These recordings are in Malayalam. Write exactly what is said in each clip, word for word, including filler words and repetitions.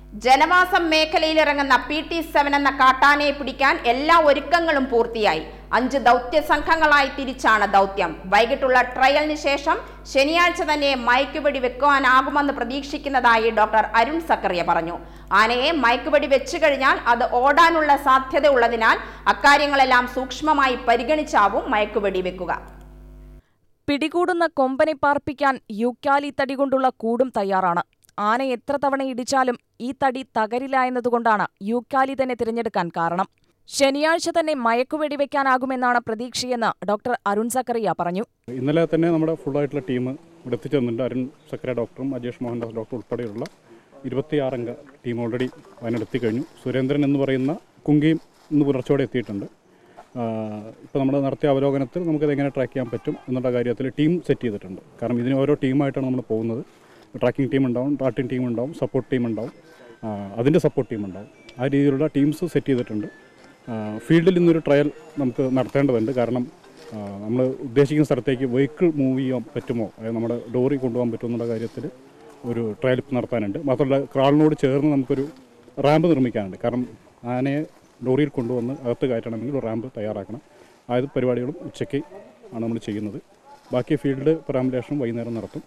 ജനവാസം മേഖലയിലിറങ്ങുന്ന പി ടി സെവൻ എന്ന കാട്ടാനയെ പിടിക്കാൻ എല്ലാ ഒരുക്കങ്ങളും പൂർത്തിയായി. അഞ്ച് ദൗത്യ സംഘങ്ങളായി തിരിച്ചാണ് ദൗത്യം. വൈകിട്ടുള്ള ട്രയലിന് ശേഷം ശനിയാഴ്ച തന്നെ മയക്കുവെടി വെക്കുവാനാകുമെന്ന് പ്രതീക്ഷിക്കുന്നതായി ഡോക്ടർ അരുൺ സക്കറിയ പറഞ്ഞു. ആനയെ മയക്കുവെടി വെച്ചു കഴിഞ്ഞാൽ അത് ഓടാനുള്ള സാധ്യത ഉള്ളതിനാൽ അക്കാര്യങ്ങളെല്ലാം സൂക്ഷ്മമായി പരിഗണിച്ചാവും മയക്കുവെടി വെക്കുക. പിടികൂടുന്ന കൊമ്പനെ പാർപ്പിക്കാൻ യൂക്കാലി തടി കൊണ്ടുള്ള കൂടും തയ്യാറാണ്. ആന എത്ര തവണ ഇടിച്ചാലും ഈ തടി തകരില്ല എന്നതുകൊണ്ടാണ് യൂക്കാലി തന്നെ തിരഞ്ഞെടുക്കാൻ കാരണം. ശനിയാഴ്ച തന്നെ മയക്കുവെടി വെക്കാനാകുമെന്നാണ് പ്രതീക്ഷയെന്ന് ഡോക്ടർ അരുൺ സക്കറിയ പറഞ്ഞു. ഇന്നലെ തന്നെ നമ്മുടെ ഫുള്ളായിട്ടുള്ള ടീം ഇവിടെ എത്തിച്ചേർന്നുണ്ട്. അരുൺ സക്കറിയ ഡോക്ടറും അജേഷ് മോഹൻദാസ് ഡോക്ടർ ഉൾപ്പെടെയുള്ള ഇരുപത്തിയാറംഗ ടീം ഓൾറെഡി വയനാടെത്തിക്കഴിഞ്ഞു. സുരേന്ദ്രൻ എന്ന് പറയുന്ന കുങ്കിയും ഇന്ന് പുലർച്ചയോടെ എത്തിയിട്ടുണ്ട്. ഇപ്പോൾ നമ്മൾ നടത്തിയ അവലോകനത്തിൽ നമുക്കത് എങ്ങനെ ട്രാക്ക് ചെയ്യാൻ പറ്റും എന്നുള്ള കാര്യത്തിൽ ടീം സെറ്റ് ചെയ്തിട്ടുണ്ട്. കാരണം ഇതിന് ഓരോ ടീമായിട്ടാണ് നമ്മൾ പോകുന്നത്. ട്രാക്കിംഗ് ടീം ഉണ്ടാവും, ട്രാക്കിംഗ് ടീം ഉണ്ടാവും, സപ്പോർട്ട് ടീം ഉണ്ടാവും, അതിൻ്റെ സപ്പോർട്ട് ടീം ഉണ്ടാവും. ആ രീതിയിലുള്ള ടീംസ് സെറ്റ് ചെയ്തിട്ടുണ്ട്. ഫീൽഡിൽ ഇന്നൊരു ട്രയൽ നമുക്ക് നടത്തേണ്ടതുണ്ട്. കാരണം നമ്മൾ ഉദ്ദേശിക്കുന്ന സ്ഥലത്തേക്ക് വെഹിക്കിൾ മൂവ് ചെയ്യാൻ പറ്റുമോ, അതായത് നമ്മുടെ ഡോറി കൊണ്ടുപോകാൻ പറ്റുമോ എന്നുള്ള കാര്യത്തിൽ ഒരു ട്രയൽ നടത്താനുണ്ട്. മാത്രമല്ല ക്രാളിനോട് ചേർന്ന് നമുക്കൊരു റാമ്പ് നിർമ്മിക്കാനുണ്ട്. കാരണം ആനയെ ഡോറിയിൽ കൊണ്ടുവന്ന് അകത്ത് കയറ്റണമെങ്കിൽ ഒരു റാമ്പ് തയ്യാറാക്കണം. ആയത് പരിപാടികളും ഉച്ചയ്ക്ക് ആണ് നമ്മൾ ചെയ്യുന്നത്. ബാക്കി ഫീൽഡ് പെറാമ്പുലേഷനും വൈകുന്നേരം നടത്തും.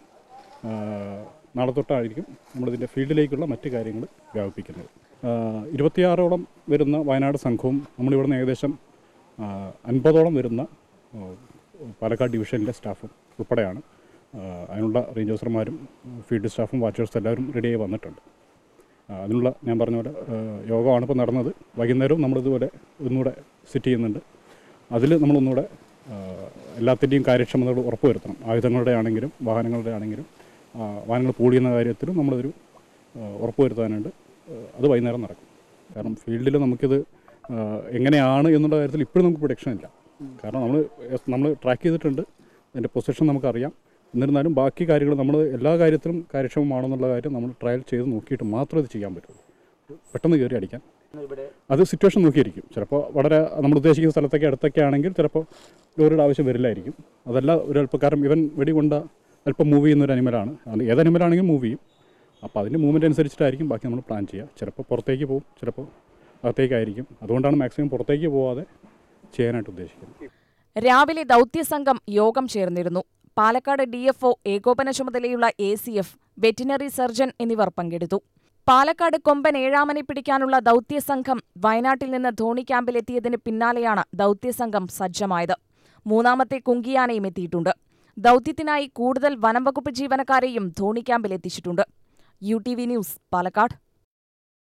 നാളെ തൊട്ടായിരിക്കും നമ്മളിതിൻ്റെ ഫീൽഡിലേക്കുള്ള മറ്റ് കാര്യങ്ങൾ വ്യാപിപ്പിക്കുന്നത്. ഇരുപത്തിയാറോളം വരുന്ന വയനാട് സംഘവും നമ്മളിവിടുന്ന് ഏകദേശം അൻപതോളം വരുന്ന പാലക്കാട് ഡിവിഷനിലെ സ്റ്റാഫും ഉൾപ്പെടെയാണ്. അതിനുള്ള റേഞ്ച് ഓഫീസർമാരും ഫീൽഡ് സ്റ്റാഫും വാച്ചേഴ്സും എല്ലാവരും റെഡിയായി വന്നിട്ടുണ്ട്. അതിനുള്ള ഞാൻ പറഞ്ഞ പോലെ യോഗമാണ് ഇപ്പോൾ നടന്നത്. വൈകുന്നേരവും നമ്മളിതുപോലെ ഒന്നുകൂടെ സെറ്റ് ചെയ്യുന്നുണ്ട്. അതിൽ നമ്മളൊന്നുകൂടെ എല്ലാത്തിൻ്റെയും കാര്യക്ഷമതകൾ ഉറപ്പുവരുത്തണം. ആയുധങ്ങളുടെ ആണെങ്കിലും വാഹനങ്ങളുടെ ആണെങ്കിലും വാഹനങ്ങൾ പൂൾ ചെയ്യുന്ന കാര്യത്തിലും നമ്മളൊരു ഉറപ്പുവരുത്താനുണ്ട്. അത് വൈകുന്നേരം നടക്കും. കാരണം ഫീൽഡിൽ നമുക്കിത് എങ്ങനെയാണ് എന്നുള്ള കാര്യത്തിൽ ഇപ്പോഴും നമുക്ക് പ്രൊഡിക്ഷൻ ഇല്ല. കാരണം നമ്മൾ നമ്മൾ ട്രാക്ക് ചെയ്തിട്ടുണ്ട്, അതിൻ്റെ പൊസിഷൻ നമുക്കറിയാം. എന്നിരുന്നാലും ബാക്കി കാര്യങ്ങൾ നമ്മൾ എല്ലാ കാര്യത്തിലും കാര്യക്ഷമമാണെന്നുള്ള കാര്യം നമ്മൾ ട്രയൽ ചെയ്ത് നോക്കിയിട്ട് മാത്രമേ ഇത് ചെയ്യാൻ പറ്റുള്ളൂ. പെട്ടെന്ന് കയറി അടിക്കാൻ അത് സിറ്റുവേഷൻ നോക്കിയിരിക്കും. ചിലപ്പോൾ വളരെ നമ്മൾ ഉദ്ദേശിക്കുന്ന സ്ഥലത്തൊക്കെ അടുത്തൊക്കെ ആണെങ്കിൽ ചിലപ്പോൾ ലോറിയുടെ ആവശ്യം വരില്ലായിരിക്കും. അതല്ല ഒരു അല്പക്കാരം ഇവൻ വെടികൊണ്ട അല്പം മൂവ് ചെയ്യുന്ന ഒരു അനിമലാണ്. അത് ഏത് അനിമലാണെങ്കിലും മൂവ് ചെയ്യും. അപ്പോൾ അതിൻ്റെ മൂവ്മെൻറ്റ് അനുസരിച്ചിട്ടായിരിക്കും ബാക്കി നമ്മൾ പ്ലാൻ ചെയ്യുക. ചിലപ്പോൾ പുറത്തേക്ക് പോകും, ചിലപ്പോൾ അകത്തേക്കായിരിക്കും. അതുകൊണ്ടാണ് മാക്സിമം പുറത്തേക്ക് പോവാതെ ചെയ്യാനായിട്ട് ഉദ്ദേശിക്കുന്നത്. രാവിലെ ദൗത്യസംഘം യോഗം ചേർന്നിരുന്നു. പാലക്കാട് ഡി എഫ് ഒ, ഏകോപന ചുമതലയുള്ള A C F, veterinary surgeon എന്നിവർ പങ്കെടുത്തു. പാലക്കാട് കൊമ്പൻ ഏഴാമനെ പിടിക്കാനുള്ള ദൗത്യസംഘം വയനാട്ടിൽ നിന്ന് ധോണി ക്യാമ്പിലെത്തിയതിന് പിന്നാലെയാണ് ദൗത്യസംഘം സജ്ജമായത്. മൂന്നാമത്തെ കുങ്കിയാനയും എത്തിയിട്ടുണ്ട്. ദൗത്യത്തിനായി കൂടുതൽ വനംവകുപ്പ് ജീവനക്കാരെയും ധോണി ക്യാമ്പിലെത്തിച്ചിട്ടുണ്ട്. U T V news, Palakkad.